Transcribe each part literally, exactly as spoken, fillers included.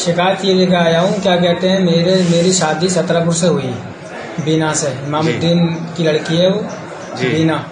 शिकायत ये लेकर आया हूँ, क्या कहते हैं, मेरे मेरी शादी सतरापुर से हुई, बीना से। इमामुद्दीन की लड़की है वो, बीना।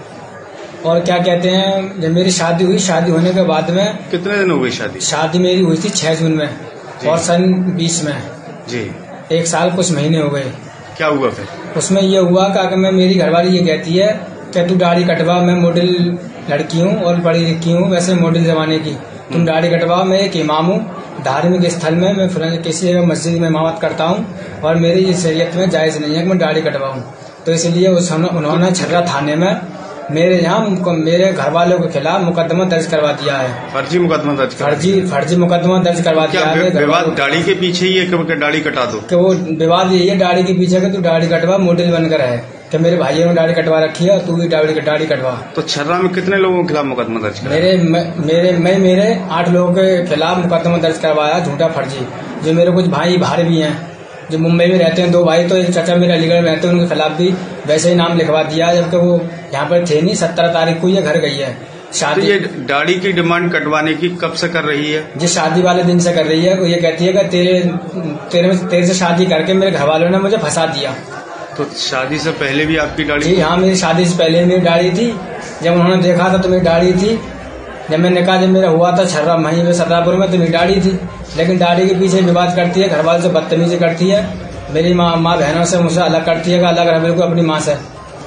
और क्या कहते हैं, जब मेरी शादी हुई, शादी होने के बाद में कितने दिन हो गई शादी? शादी मेरी हुई थी छह जून में और सन बीस में जी, एक साल कुछ महीने हो गए। क्या हुआ फिर? उसमें ये हुआ कि मैं, मेरी घरवाली ये कहती है कि तू दाढ़ी कटवा, मैं मॉडल लड़की हूँ और पढ़ी लिखी हूँ, वैसे मॉडल जमाने की, तुम दाढ़ी कटवा। मैं एक इमाम हूँ, धार्मिक स्थल में मैं किसी जगह मस्जिद में इमामत करता हूँ और मेरी इस शरीयत में जायज नहीं है कि मैं दाढ़ी कटवाऊँ। तो इसलिए उस उन्होंने छर्रा थाने में मेरे यहाँ मेरे घर वालों के खिलाफ मुकदमा दर्ज करवा दिया है। फर्जी मुकदमा दर्ज फर्जी फर्जी मुकदमा दर्ज करवा दिया है। विवाद दाढ़ी के पीछे ही है कि दाढ़ी कटा दो? कि वो विवाद यही है दाढ़ी के पीछे, कि तू दाढ़ी कटवा, मॉडल बनकर है कि मेरे भाइयों ने दाढ़ी कटवा रखी है और तू भी दाढ़ी दाढ़ी कटवा। तो छर्रा में कितने लोगों के खिलाफ मुकदमा दर्ज करा? मेरे मेरे मैं मेरे आठ लोगों के खिलाफ मुकदमा दर्ज करवाया, झूठा फर्जी। जो मेरे कुछ भाई बाहर भी हैं, जो मुंबई में रहते हैं, दो भाई, तो एक चाचा मेरे अलीगढ़ में रहते हैं, उनके खिलाफ भी वैसे ही नाम लिखवा दिया, जबकि वो यहाँ पर थे नहीं। सत्रह तारीख को ये घर गई है शादी। तो ये दाढ़ी की डिमांड कटवाने की कब से कर रही है? जिस शादी वाले दिन से कर रही है। ये कहती है कि तेरे तेरे तेरे से शादी करके मेरे घर वालों ने मुझे फंसा दिया। तो शादी से पहले भी आपकी दाढ़ी? जी हाँ, मेरी शादी से पहले मेरी दाढ़ी थी। जब उन्होंने देखा था तो मेरी दाढ़ी थी। जब मैंने कहा, जब मेरा हुआ था छर्रा वहीं पे सतरापुर में, तो मेरी दाढ़ी थी। लेकिन दाढ़ी के पीछे विवाद करती है, घर वाले से बदतमीजी करती है, मेरी माँ माँ बहनों से मुझसे अलग करती है, अलग रहे बिल्कुल अपनी माँ से।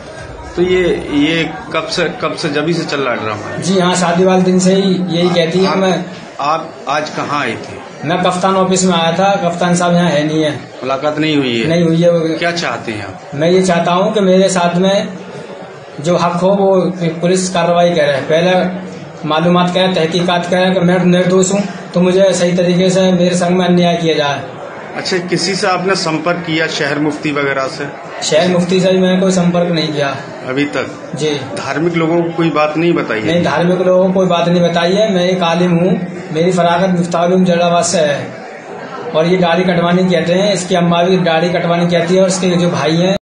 तो ये ये कब से कब से जब ही से चल रहा ड्रामा? जी हाँ, शादी वाले दिन से ही यही कहती है। मैं आप आज कहाँ आए थे? मैं कप्तान ऑफिस में आया था। कप्तान साहब यहाँ है नहीं है, मुलाकात नहीं हुई है? नहीं हुई है। क्या चाहते हैं आप? मैं ये चाहता हूँ कि मेरे साथ में जो हक हो वो पुलिस कार्रवाई करे, पहले मालूमात करे, तहकीकात करे कि मैं निर्दोष हूँ, तो मुझे सही तरीके से मेरे संग में अन्याय किया जाए। अच्छा, किसी से आपने संपर्क किया, शहर मुफ्ती वगैरह से? शहर मुफ्ती से मैंने कोई संपर्क नहीं किया अभी तक। जी। धार्मिक लोगों को कोई बात नहीं बताई है? नहीं, धार्मिक लोगों को कोई बात नहीं बताई है। मैं एक आलिम हूँ, मेरी फरागत मुफ्ताउल जलालाबाद से है और ये दाढ़ी कटवानी कहते हैं, इसकी अम्मा भी दाढ़ी कटवानी कहती है और इसके जो भाई हैं